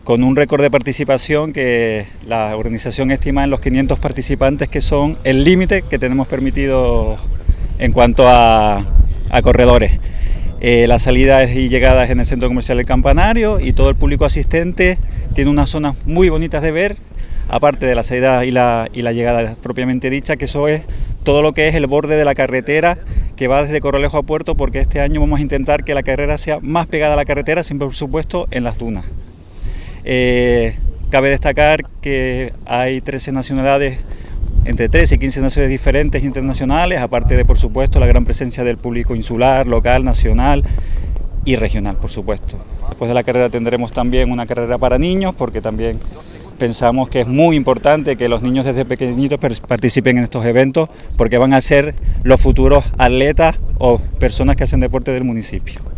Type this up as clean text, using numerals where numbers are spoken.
con un récord de participación que la organización estima en los 500 participantes, que son el límite que tenemos permitido en cuanto a corredores. Las salidas y llegadas en el Centro Comercial del Campanario, y todo el público asistente tiene unas zonas muy bonitas de ver, aparte de la salida y la llegada propiamente dicha, que eso es todo lo que es el borde de la carretera que va desde Corralejo a Puerto, porque este año vamos a intentar que la carrera sea más pegada a la carretera, sin por supuesto en las dunas. Cabe destacar que hay 13 nacionalidades, entre 13 y 15 naciones diferentes internacionales, aparte de, por supuesto, la gran presencia del público insular, local, nacional y regional, por supuesto. Después de la carrera tendremos también una carrera para niños, porque también pensamos que es muy importante que los niños desde pequeñitos participen en estos eventos, porque van a ser los futuros atletas o personas que hacen deporte del municipio.